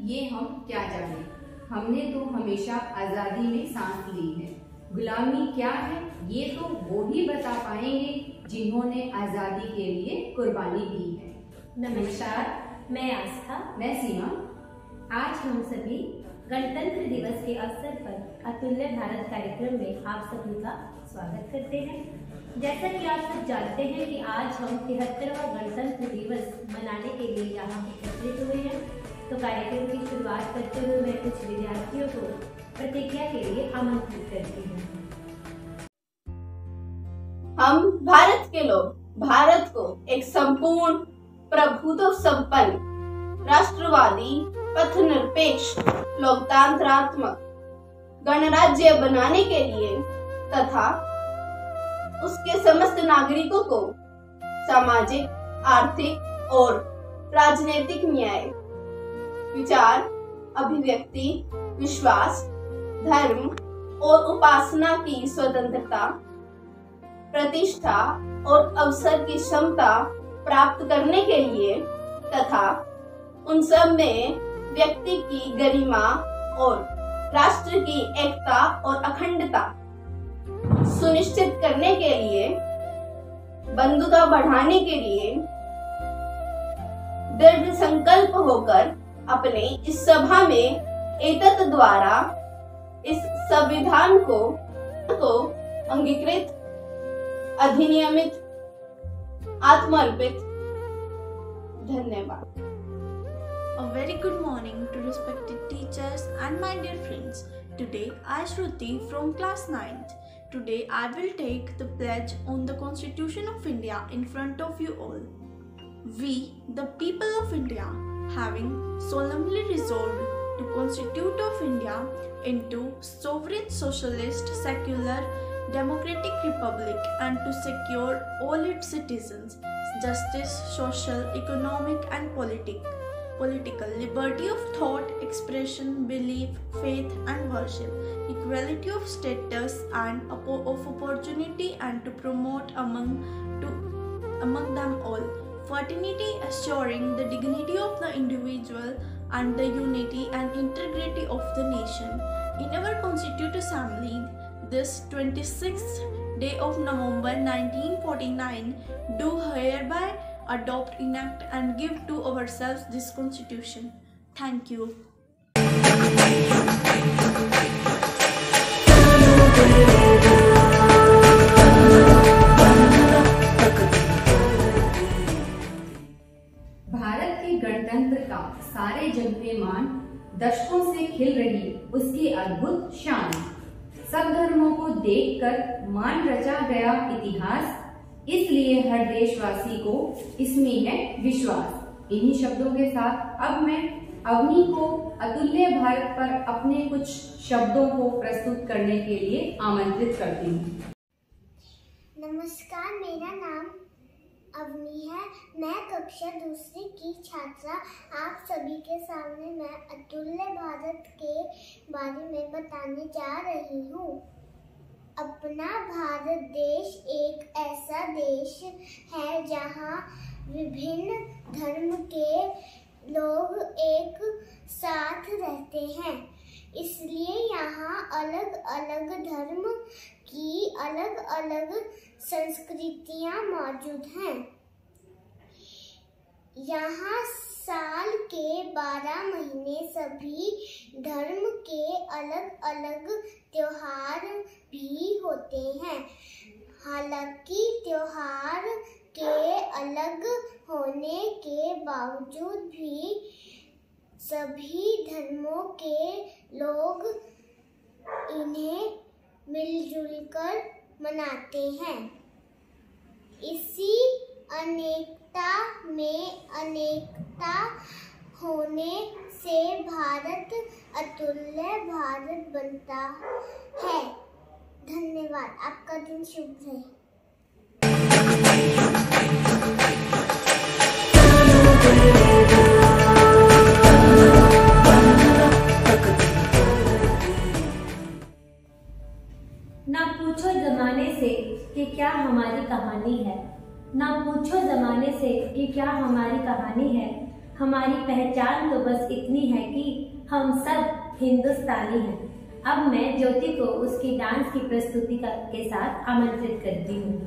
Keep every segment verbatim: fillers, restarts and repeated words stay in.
ये हम क्या जाने, हमने तो हमेशा आजादी में सांस ली है। गुलामी क्या है ये तो वो ही बता पाएंगे जिन्होंने आजादी के लिए कुर्बानी दी है। नमस्कार, मैं आस्था। मैं सीमा। आज हम सभी गणतंत्र दिवस के अवसर पर अतुल्य भारत कार्यक्रम में आप सभी का स्वागत करते हैं। जैसा कि आप सब जानते हैं कि आज हम तिहत्तरवां गणतंत्र दिवस मनाने के लिए यहाँ एकत्रित हुए हैं, तो कार्यक्रम की शुरुआत करते हुए मैं कुछ विद्यार्थियों को प्रतिज्ञा के लिए आमंत्रित करती हूँ। हम भारत के लोग भारत को एक संपूर्ण प्रभुत्व संपन्न राष्ट्रवादी पथनिरपेक्ष लोकतंत्रात्मक गणराज्य बनाने के लिए तथा उसके समस्त नागरिकों को सामाजिक, आर्थिक और राजनीतिक न्याय, विचार, अभिव्यक्ति, विश्वास, धर्म और उपासना की स्वतंत्रता, प्रतिष्ठा और अवसर की क्षमता प्राप्त करने के लिए तथा उन सब में व्यक्ति की गरिमा और राष्ट्र की एकता और अखंडता सुनिश्चित करने के लिए, बंधुता बढ़ाने के लिए दृढ़ संकल्प होकर अपने इस सभा में एतत् द्वारा इस संविधान को को अंगीकृत, अधिनियमित, आत्मर्पित। धन्यवाद। A very good morning to respected teachers and my dear friends. Today I, Shruti from class ninth. Today I will take the pledge on the Constitution of India in front of you all. We, the people of India, having solemnly resolved to constitute of India into sovereign socialist, secular, democratic republic and to secure all its citizens justice, social, economic and politic, political liberty of thought, expression, belief, faith and worship, equality of status and of opportunity and to promote among to among them all fraternity, assuring the dignity of the individual and the unity and integrity of the nation. In our Constituent Assembly, this twenty-sixth day of November nineteen forty-nine, do hereby adopt, enact and give to ourselves this Constitution. Thank you. Bharat के गणतंत्र का सारे जग में मान, दशकों से खिल रही उसकी अद्भुत शान, सब धर्मों को देखकर मान रचा गया इतिहास, इसलिए हर देशवासी को इसमें है विश्वास। इन्हीं शब्दों के साथ अब मैं अवनी को अतुल्य भारत पर अपने कुछ शब्दों को प्रस्तुत करने के लिए आमंत्रित करती हूँ। नमस्कार, मेरा नाम अवनी है। मैं कक्षा दूसरी की छात्रा। आप सभी के सामने मैं अतुल्य भारत के बारे में बताने जा रही हूँ। अपना भारत देश एक ऐसा देश है जहाँ विभिन्न धर्म के लोग एक साथ रहते हैं, इसलिए यहाँ अलग अलग धर्म की अलग अलग संस्कृतियाँ मौजूद हैं। यहाँ साल के बारह महीने सभी धर्म के अलग अलग त्योहार भी होते हैं। हालांकि त्योहार के अलग होने के बावजूद भी सभी धर्मों के लोग इन्हें मिलजुल कर मनाते हैं। इसी अनेकता में अनेकता होने से भारत अतुल्य भारत बनता है। धन्यवाद। आपका दिन शुभ रहे। ना पूछो जमाने से कि क्या हमारी कहानी है, ना पूछो जमाने से कि क्या हमारी कहानी है। हमारी पहचान तो बस इतनी है कि हम सब हिंदुस्तानी हैं। अब मैं ज्योति को उसकी डांस की प्रस्तुति का के साथ आमंत्रित करती हूँ।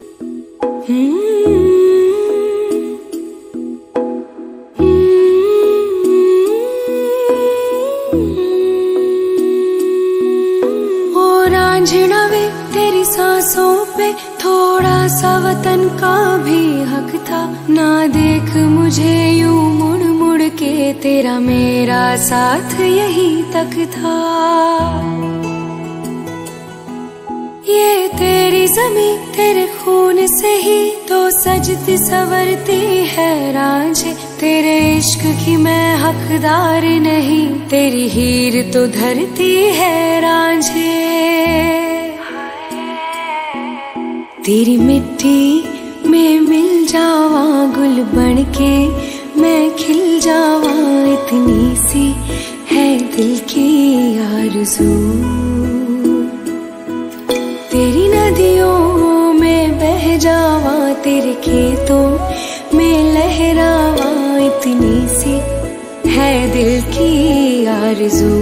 ओ रांझना वे तेरी सांसों पे थोड़ा सा वतन का भी हक था। ना देख मुझे यूं मुड़ मुड़ के, तेरा मेरा साथ यही तक था। ये तेरी ज़मीं तेरे खून से ही तो सजती संवरती है रांझे। तेरे इश्क की मैं हकदार नहीं, तेरी हीर तो धरती है रांझे। तेरी मिट्टी में मिल जावा गुल बन के, मैं खिल जावा, इतनी सी है दिल की आरज़ू। तेरी नदियों में बह जावा, तेरे खेतों में लहरावा, इतनी सी है दिल की आरज़ू।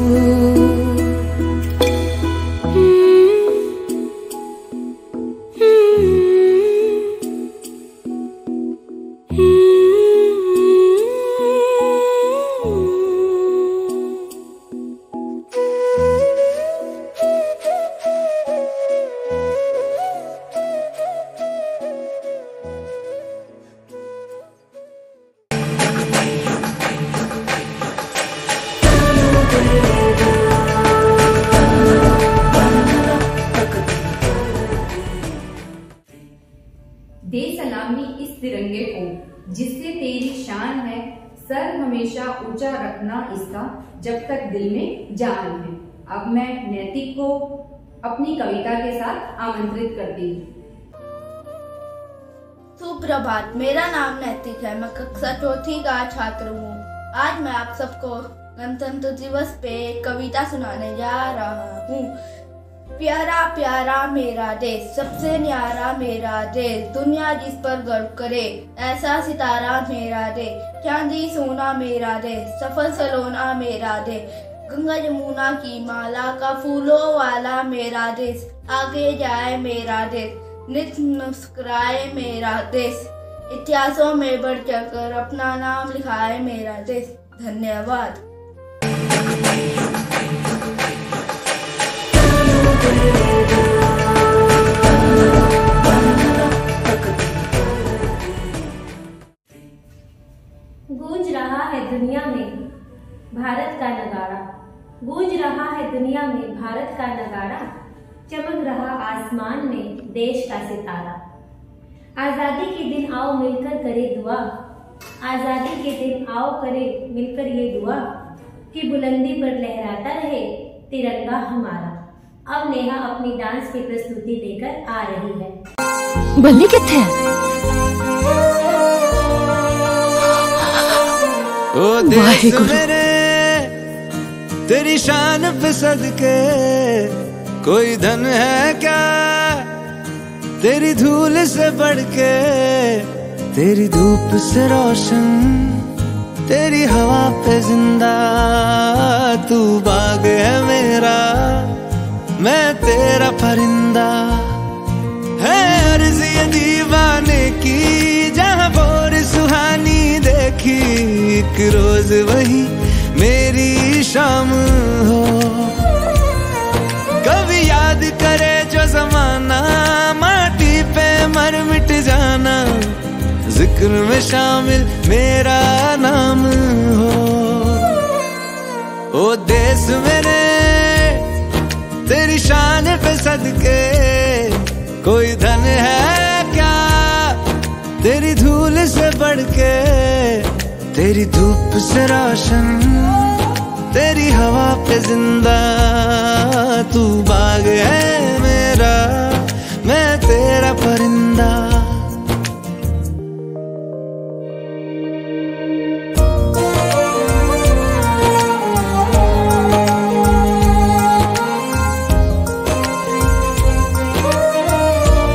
दे सलामी इस तिरंगे को जिससे तेरी शान है, सर हमेशा ऊंचा रखना इसका जब तक दिल में जान है। अब मैं नैतिक को अपनी कविता के साथ आमंत्रित करती हूँ। सुप्रभात, मेरा नाम नैतिक है। मैं कक्षा चौथी का छात्र हूँ। आज मैं आप सबको गणतंत्र दिवस पे एक कविता सुनाने जा रहा हूँ। प्यारा प्यारा मेरा देश, सबसे न्यारा मेरा देश, दुनिया जिस पर गर्व करे, ऐसा सितारा मेरा देश। चांदी सोना मेरा देश, सफल सलोना मेरा देश, गंगा यमुना की माला का फूलों वाला मेरा देश। आगे जाए मेरा देश, नित्य मुस्कुराए मेरा देश, इतिहासों में बढ़ चढ़कर अपना नाम लिखाए मेरा देश। धन्यवाद। गूंज रहा है दुनिया में भारत का नगाड़ा, गूंज रहा है दुनिया में भारत का नगाड़ा, चमक रहा आसमान में देश का सितारा। आजादी के दिन आओ मिलकर करे दुआ, आजादी के दिन आओ करे मिलकर ये दुआ, कि बुलंदी पर लहराता रहे तिरंगा हमारा। अब नेहा अपनी डांस की प्रस्तुति लेकर आ रही है। बल्ली किथे ओ देश मेरे, तेरी शान पे सदके कोई धन है क्या, तेरी धूल से बढ़ के, तेरी धूप से रोशन, तेरी हवा पे जिंदा। तू बाग है मेरा, मैं तेरा परिंदा। है अर्ज़ ये दीवाने की, जहाँ बोर सुहानी देखी, एक रोज वही मेरी शाम हो। कभी याद करे जो जमाना, माटी पे मर मिट जाना, जिक्र में शामिल मेरा नाम हो। ओ देश मेरे, तेरी शान पे सदके कोई धन है क्या, तेरी धूल से बढ़ के, तेरी धूप से रोशन, तेरी हवा पे जिंदा। तू बाग है मेरा, मैं तेरा परिंदा।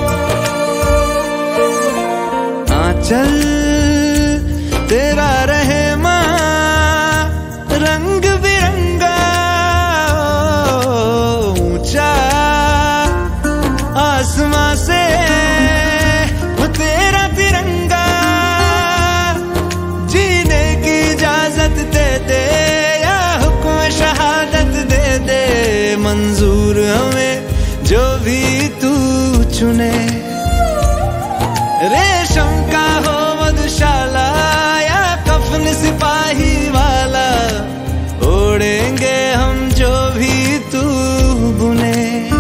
चल तेरा रहे मंजूर हमें जो भी तू चुने। रेशम का हो मधुशाला या कफन सिपाही वाला, ओढ़ेंगे हम जो भी तू बुने।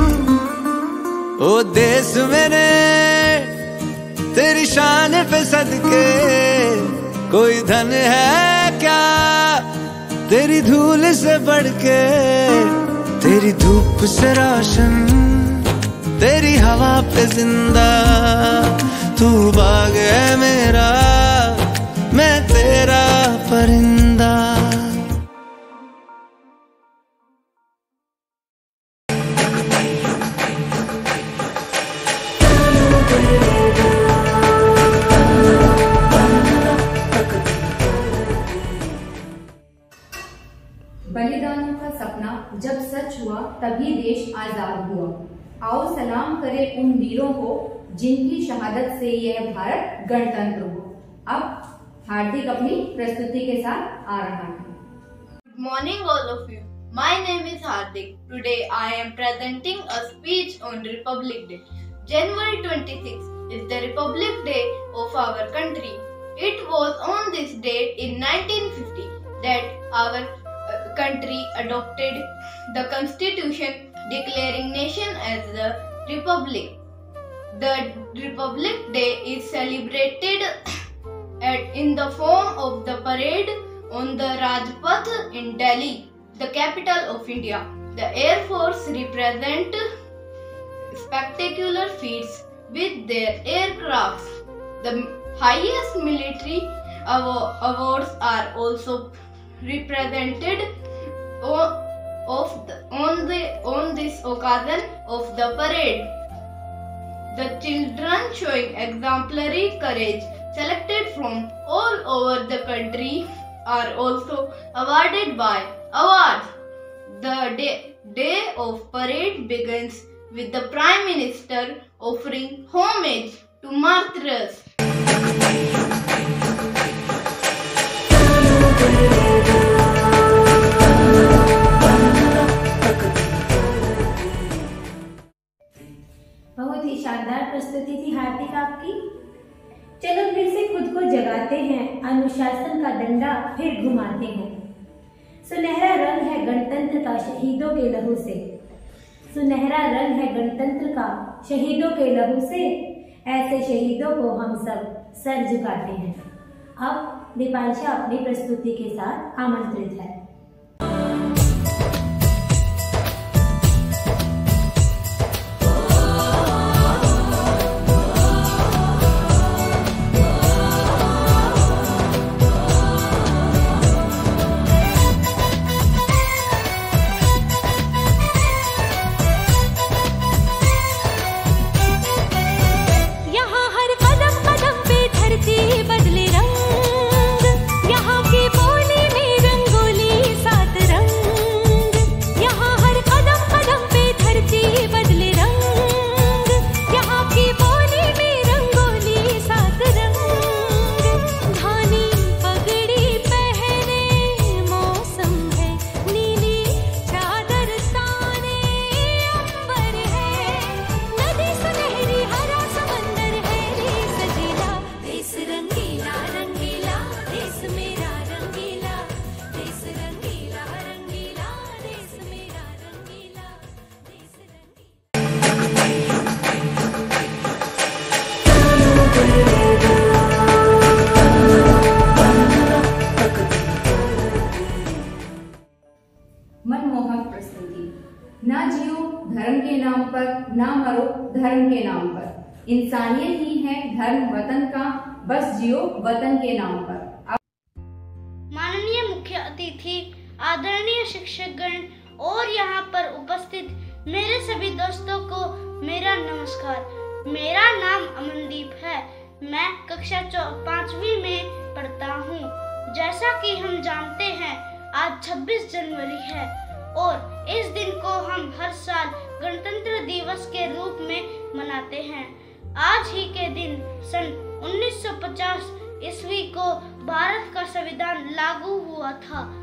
ओ देश मेरे तेरी शान पे सदके, कोई धन है क्या तेरी धूल से बढ़ के। तेरी धूप से रोशन, तेरी हवा पे जिंदा, तू बाग है मेरा, मैं तेरा परिंदा। बलिदानों का सपना जब सच हुआ तभी देश आजाद हुआ। आओ सलाम करें उन वीरों को जिनकी शहादत से यह भारत गणतंत्र हुआ। अब हार्दिक अपनी प्रस्तुति के साथ आ रहा है। Good morning all of you. My name is Hardik. Today I am presenting a speech on Republic Day. January twenty-sixth is the Republic Day of our country. It was on this date in nineteen fifty that our uh, country adopted the constitution declaring nation as the Republic. The Republic Day is celebrated at, in the form of the parade on the Rajpath in Delhi, the capital of India. The Air Force represent spectacular feats with their aircrafts. The highest military awa- awards are also represented o- of the, on, the, on this occasion of the parade. The children showing exemplary courage selected from all over the country are also awarded by awards. The day, day of parade begins with the Prime Minister offering homage to martyrs. बहुत ही शानदार प्रस्तुति थी हार्दिक आपकी। चलो फिर से खुद को जगाते हैं, अनुशासन का डंडा फिर घुमाते हैं। सुनहरा रंग है गणतंत्र का शहीदों के लहू से, सुनहरा रंग है गणतंत्र का शहीदों के लहू से, ऐसे शहीदों को हम सब सर झुकाते हैं। अब दीपांशा अपनी प्रस्तुति के साथ आमंत्रित है। मनमोहक प्रस्तुति। ना जियो धर्म के नाम पर, ना मरो धर्म के नाम पर। इंसानियत ही है धर्म वतन का, बस जियो वतन के नाम पर। माननीय मुख्य अतिथि, आदरणीय शिक्षकगण और यहाँ पर उपस्थित मेरे सभी दोस्तों को मेरा नमस्कार। मेरा नाम अमनदीप है। मैं कक्षा पांचवी में पढ़ता हूँ। जैसा कि हम जानते हैं आज छब्बीस जनवरी है और इस दिन को हम हर साल गणतंत्र दिवस के रूप में मनाते हैं। आज ही के दिन सन उन्नीस सौ पचास ईस्वी को भारत का संविधान लागू हुआ था।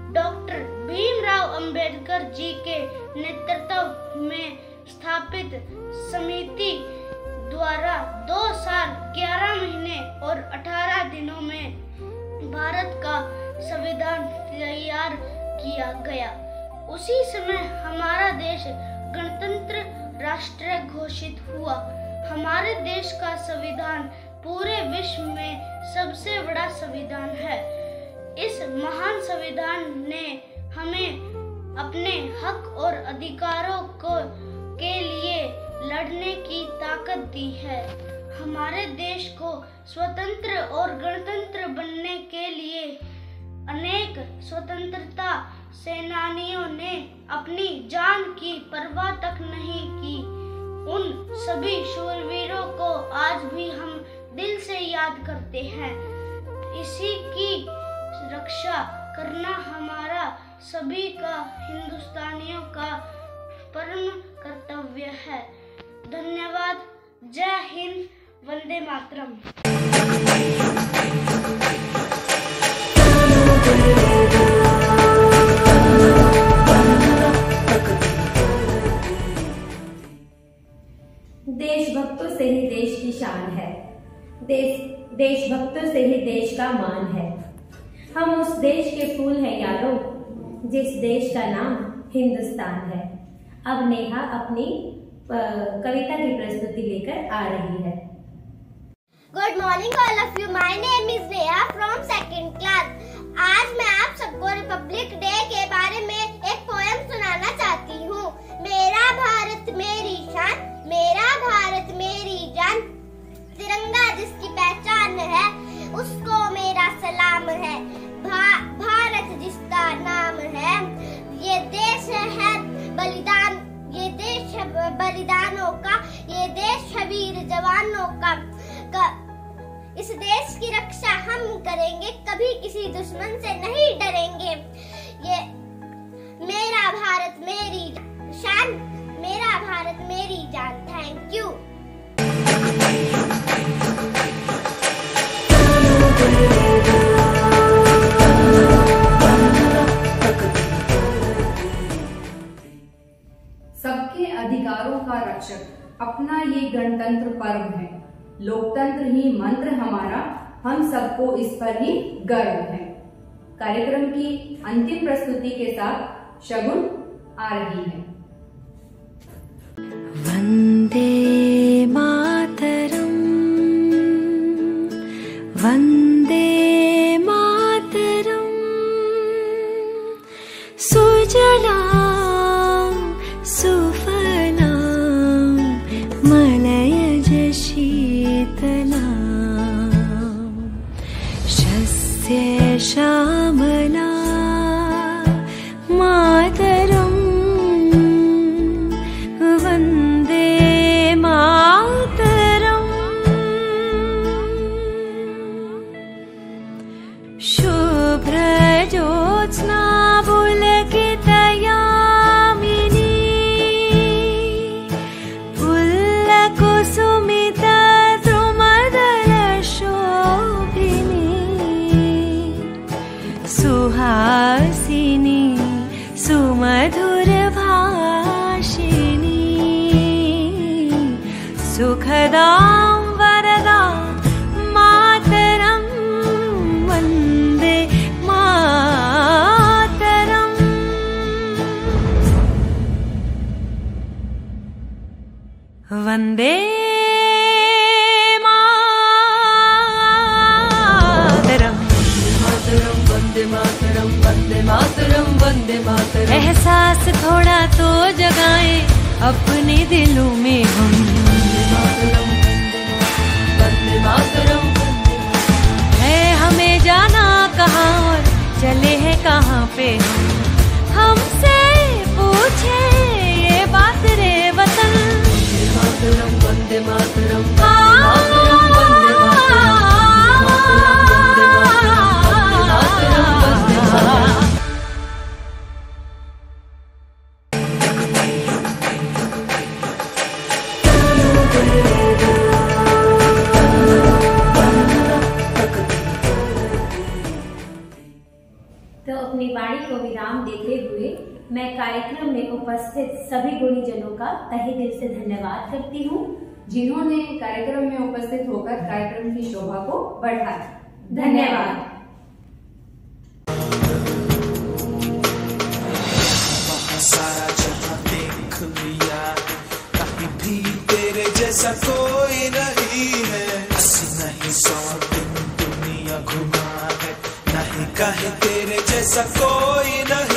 डॉक्टर भीमराव अंबेडकर जी के नेतृत्व में स्थापित समिति द्वारा दो साल ग्यारह महीने और अठारह दिनों में भारत का संविधान तैयार किया गया। उसी समय हमारा देश गणतंत्र राष्ट्र घोषित हुआ। हमारे देश का संविधान पूरे विश्व में सबसे बड़ा संविधान है। इस महान संविधान ने हमें अपने हक और अधिकारों को के लिए लड़ने की ताकत दी है। हमारे देश को स्वतंत्र और गणतंत्र बनने के लिए अनेक स्वतंत्रता सेनानियों ने अपनी जान की परवाह तक नहीं की। उन सभी शूरवीरों को आज भी हम दिल से याद करते हैं। इसी की रक्षा करना हमारा सभी का, हिंदुस्तानियों का परम कर्तव्य है। धन्यवाद। जय हिंद। वंदे मातरम। देशभक्तों से ही देश की शान है। देश देशभक्तों से ही देश का मान है। हम उस देश के फूल हैं यारों, जिस देश का नाम हिंदुस्तान है। अब नेहा अपनी कविता की प्रस्तुति लेकर आ रही है। Good morning all of you. My name is Neha from second class. आज मैं आप सबको रिपब्लिक डे के बारे में एक पोएम सुनाना चाहती हूँ। मेरा भारत मेरी शान, मेरा भारत मेरी जान, तिरंगा जिसकी पहचान है उसको मेरा सलाम है। भा, भारत जिसका नाम है, ये देश है बलिदान, ये देश है बलिदानों का, ये देश है वीर जवानों का, का। इस देश की रक्षा हम करेंगे, कभी किसी दुश्मन से नहीं डरेंगे। ये मेरा भारत मेरी शान, मेरा भारत मेरी जान। Thank you. सबके अधिकारों का रक्षक अपना ये गणतंत्र पर्व है। लोकतंत्र ही मंत्र हमारा, हम सबको इस पर ही गर्व है। कार्यक्रम की अंतिम प्रस्तुति के साथ शगुन आ रही है। वंदे मातरम, वंदे मातरम, सुजलां सुफलां मलयज शीतलां, शस्य श्यामलां मातरम, वंदे मातरम। शुभ्र ज्योत्स्ना पुलकितयामिनी, पुल्लकुसुमित द्रुमदल शोभिनी, सुहासिनी सुमधुर भाषिणी, सुखदां वरदां मातरं, वन्दे मातरम्। वन्दे मातरम्, वन्दे मातरम्, वन्दे मातरम्, वन्दे मातरम्। एहसास थोड़ा तो जगाएं अपने दिलों में हम। वन्दे मातरम्, वन्दे मातरम्, है हमें जाना कहाँ और चले हैं कहाँ पे हम। हमसे पूछे ये बात रे वतन। वन्दे मातरम्, वन्दे मातरम्, वन्दे मातरम्, वन्दे मातरम्। तो अपनी वाणी को मैं कार्यक्रम में उपस्थित सभी गुणीजनों का तहे दिल से धन्यवाद करती हूँ, जिन्होंने कार्यक्रम में उपस्थित होकर कार्यक्रम की शोभा को बढ़ाया। धन्यवाद। सारा जहां देख लिया, कहीं भी तेरे जैसा कोई नहीं है। अस्सी नहीं सौ दिन दुनिया घुमा है, नहीं कहीं तेरे जैसा कोई नहीं।